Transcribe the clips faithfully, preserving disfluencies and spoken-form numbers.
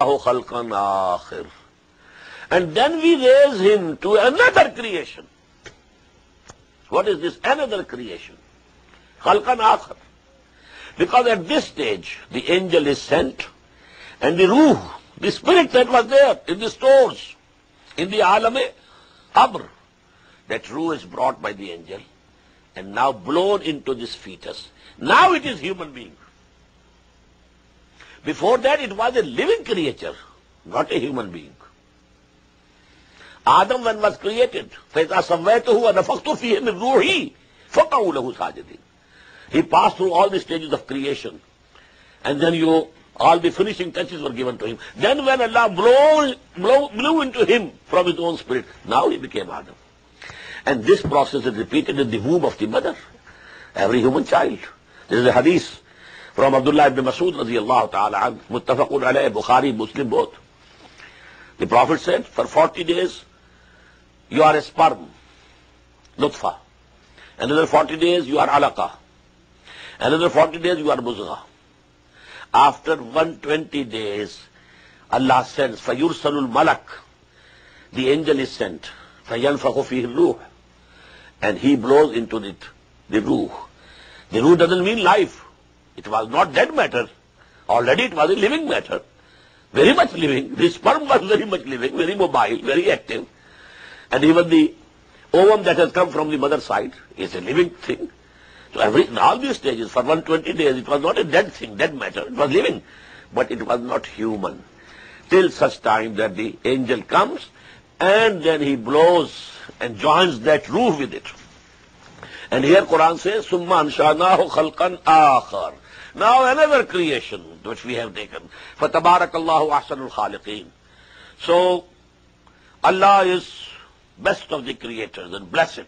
khalqan akhir. And then we raise him to another creation. What is this another creation? Khalqan akhir. Because at this stage, the angel is sent, and the ruh, the spirit that was there in the stores, in the alame abr, that ruh is brought by the angel, and now blown into this fetus. Now it is human being. Before that, it was a living creature, not a human being. Adam, when was created, فَإِذَا سَوَّيْتُهُ وَنَفَخْتُ فِيهِ مِنْ رُوحِي فَقَعُوا لَهُ سَاجِدِينَ. He passed through all the stages of creation, and then you, all the finishing touches were given to him. Then when Allah blew, blew, blew into him from his own spirit, now he became Adam. And this process is repeated in the womb of the mother, every human child. There is a hadith from Abdullah ibn Mas'ud radiyallahu ta'ala anhu, muttafaqun alayhi, Bukhari, Muslim both. The Prophet said, for forty days, you are a sperm, nutfa. Another forty days, you are alaqa. Another forty days, you are muzgha. After one hundred twenty days, Allah sends, فَيُرْسَلُ الْمَلَكُ, the angel is sent, فَيَنْفَخُ فِيهِ الرُّوحِ, and he blows into it, the ruh. The ruh doesn't mean life. It was not dead matter. Already it was a living matter. Very much living. The sperm was very much living, very mobile, very active. And even the ovum that has come from the mother's side is a living thing. So every, in all these stages, for one hundred twenty days, it was not a dead thing, dead matter. It was living. But it was not human. Till such time that the angel comes, and then he blows and joins that ruh with it. And here Quran says, ثُمَّ أَنْشَأْنَاهُ خَلْقًا آخَرَ. Now another creation which we have taken. فَتَبَارَكَ اللَّهُ أَحْسَنُ الْخَالِقِينَ. So Allah is best of the creators and blessed.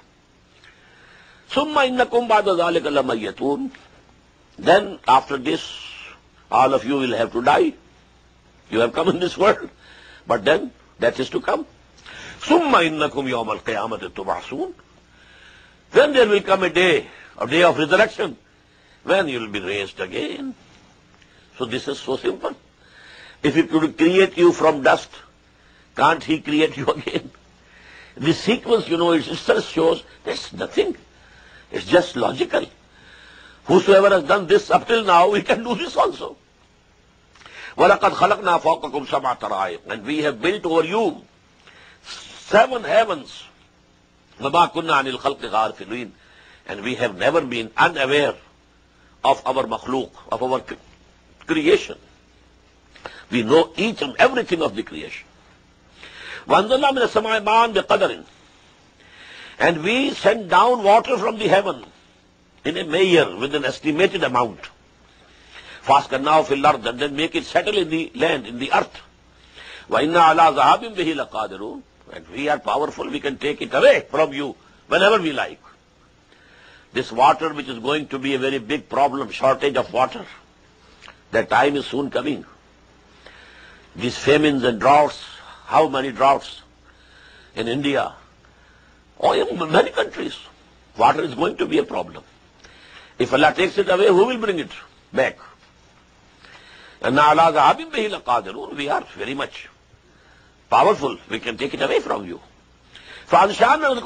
ثُمَّ إِنَّكُمْ بَعْدَ ذَلِكَ لَمَيَّتُونَ. Then after this, all of you will have to die. You have come in this world, but then that is to come. ثُمَّ إِنَّكُمْ يَوْمَ الْقِيَامَةِ تُبْعَثُونَ. Then there will come a day, a day of resurrection, when you will be raised again. So this is so simple. If he could create you from dust, can't he create you again? The sequence, you know, it itself shows there's nothing. It's just logical. Whosoever has done this up till now, he can do this also. وَلَقَدْ خَلَقْنَا فَوْقَكُمْ سَبْعَ طَرَائِقَ. And we have built over you seven heavens. وَمَا كُنَّا عَنِ الْخَلْقِ غَافِلِينَ. And we have never been unaware of our makhluk, of our creation. We know each and everything of the creation. وَأَنزَلْنَا مِنَ السَّمَاءِ مَاءً بِقَدَرٍ. And we send down water from the heaven in a measure, with an estimated amount. فَأَسْكَنَّاهُ فِي الْأَرْضِ. And then make it settle in the land, in the earth. وَإِنَّا عَلَىٰ ذَهَابٍ بِهِ لَقَادِرُونَ. And we are powerful, we can take it away from you whenever we like. This water, which is going to be a very big problem, shortage of water, that time is soon coming. These famines and droughts, how many droughts in India, or in many countries, water is going to be a problem. If Allah takes it away, who will bring it back? And we are very much powerful, we can take it away from you. But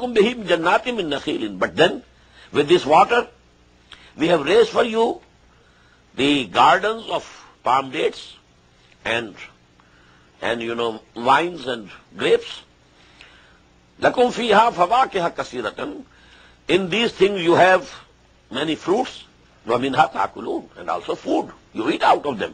then, with this water, we have raised for you the gardens of palm dates and, and you know, wines and grapes. لَكُمْ فِيهَا فَوَاكِهَ كَثِيرَةً. In these things you have many fruits. وَمِنْهَا تَأْكُلُونَ. And also food. You eat out of them.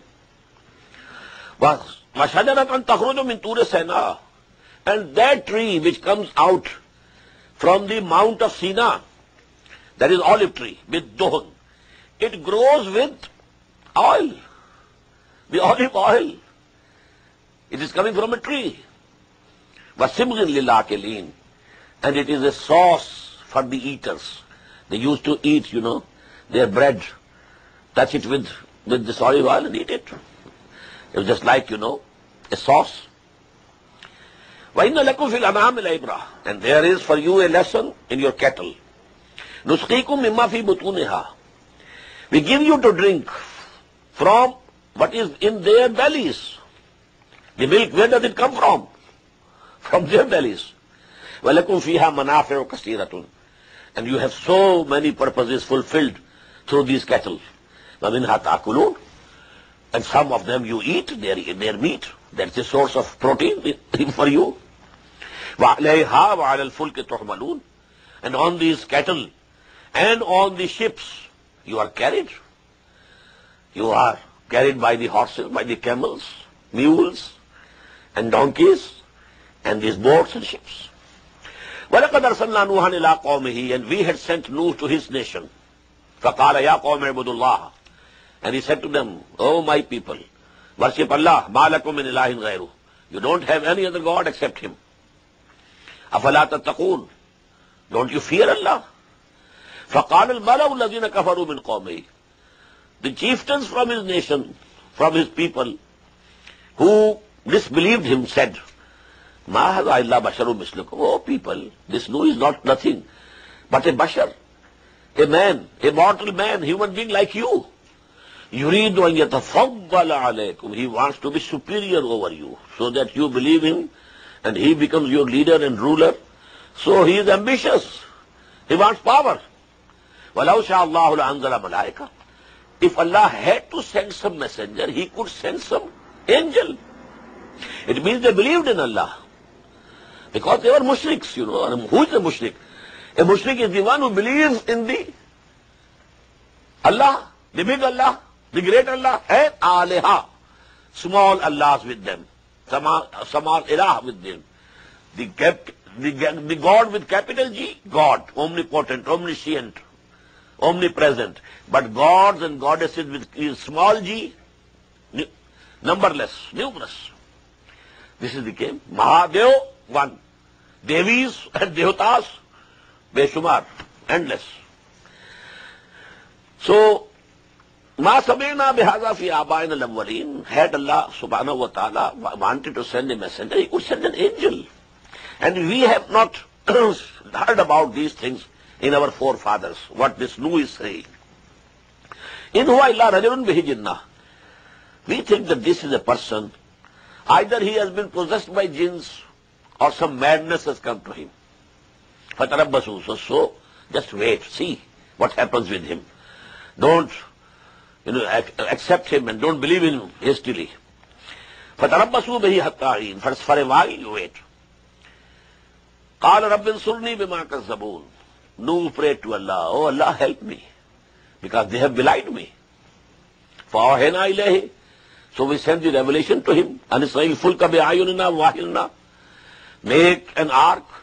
وَشَجَرَةً تَخْرُجُ مِنْ طُورِ سَيْنَاءَ. And that tree which comes out from the Mount of Sinai, that is olive tree, with dohn. It grows with oil, the olive oil. It is coming from a tree. وَسِمْغٍ لِلْآكِلِينَ. And it is a sauce for the eaters. They used to eat, you know, their bread, touch it with, with this olive oil and eat it. It was just like, you know, a sauce. وَإِنَّ لَكُمْ فِي الْأَنْعَامِ الْعِبْرَةَ. And there is for you a lesson in your cattle. نُسْقِيكُم مِّمَّا فِي بُطُونِهَا. We give you to drink from what is in their bellies. The milk, where does it come from? From their bellies. وَلَكُمْ فِيهَا مَنَافِعُ كَثِيرَةٌ. And you have so many purposes fulfilled through these cattle. وَمِنْهَا تَأْكُلُونَ. And some of them you eat, their, their meat. That's a source of protein for you. وَعَلَيْهَا وَعَلَى الْفُلْكِ تُحْمَلُونَ. And on these cattle and on the ships you are carried. You are carried by the horses, by the camels, mules and donkeys and these boats and ships. وَلَقَدْ أَرْسَلْنَا نُوحًا إِلَىٰ قَوْمِهِ. And we had sent Nuh to his nation. فَقَالَ يَا قَوْمِ اعْبُدُوا اللَّهَ. And he said to them, O my people, worship Allah, مَا لَكُم مِّنْ إِلَٰهٍ غَيْرُهُ. You don't have any other God except Him. أَفَلَا تَتَّقُونَ. Don't you fear Allah? فَقَالَ الْمَلَأُ الَّذِينَ كَفَرُوا مِنْ قَوْمِهِ. The chieftains from his nation, from his people, who disbelieved him, said, مَا هَذَا إِلَّا بَشَرٌ مِثْلُكُمْ. Oh people, this Nuh is not nothing but a bashar, a man, a mortal man, human being like you. يُرِيدُ أَن يَتَفَضَّلَ عَلَيْكُمْ. He wants to be superior over you, so that you believe him and he becomes your leader and ruler. So he is ambitious. He wants power. وَلَوْ شَاءَ اللَّهُ لَأَنزَلَ مَلَائِكَةً. If Allah had to send some messenger, He could send some angel. It means they believed in Allah. Because they were mushriks, you know. And who is a mushrik? A mushrik is the one who believes in the Allah, the big Allah, the great Allah, and Aliha, small Allahs with them. Small Ilah with them. The, cap, the, the God with capital G, God, omnipotent, omniscient, omnipresent. But gods and goddesses with small g, numberless, numerous. This is the game. Mahadev, one. Devis and Devatas, Beshumar, endless. So, Ma Sabina Bihaza fi Abain al-Awwalin. Had Allah subhanahu wa ta'ala wanted to send a messenger, He could send an angel. And we have not heard about these things in our forefathers, what this Nuh is saying. In huwa illa rajulun bihi jinnah. We think that this is a person, either he has been possessed by jinns or some madness has come to him. Fatarabbasu. So, so just wait, see what happens with him. Don't, you know, accept him and don't believe in him hastily. Fatarabbasu bihi hatta hin. For a while you wait. Qala rabbi ansurni bima kazzabun. Nuh prayed to Allah, oh Allah, help me, because they have belied me. فَأَوْحَيْنَا إِلَيْهِ. So we sent the revelation to him. أَنِ اسْرَائِيلِ فُلْكَ بِأَعْيُنِنَا وَوَحْيِنَا. Make an ark